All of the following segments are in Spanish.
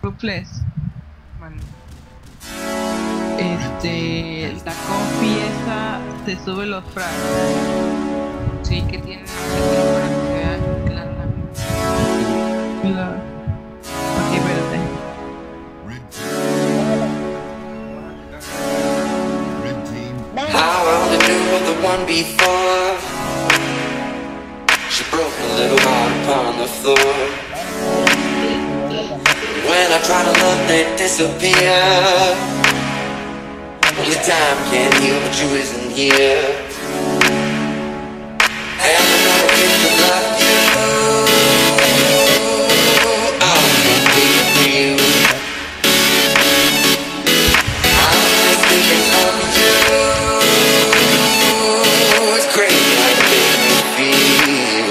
rufles. Man. La confi esa te sube los frags. Sí, que tiene para que sea clara. Mira. Ok, espérate. How I only knew of the one before. She broke a little heart upon the floor. When I try to love, they disappear. Only time can heal, but you isn't here. And I'm gonna get to love you. I'm gonna be with you. I'm just thinking of you. It's crazy how you make me feel.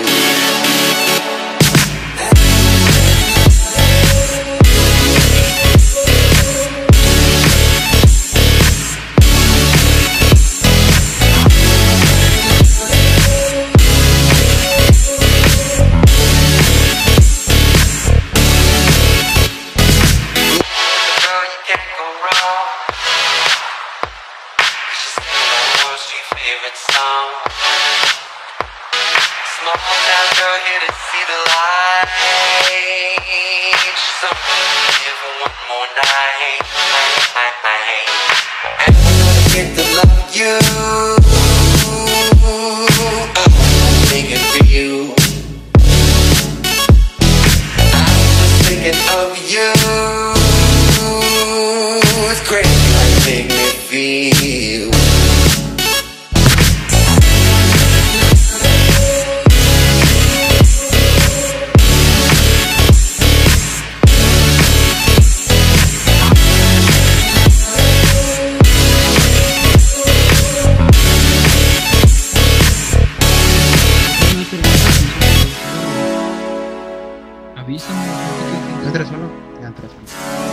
Entra solo. Entra solo.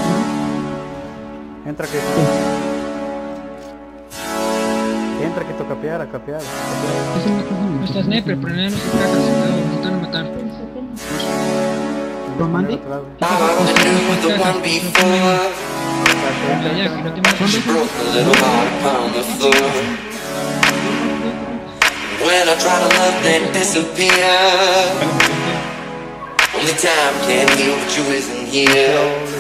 Entra que. Entra que toca capear, a capear. No está sniper, pero no se caga, se intentaron matar. ¿Lo mandé? Ya, que no te mates. When I try to love, then disappear. Only time can heal, but you isn't here.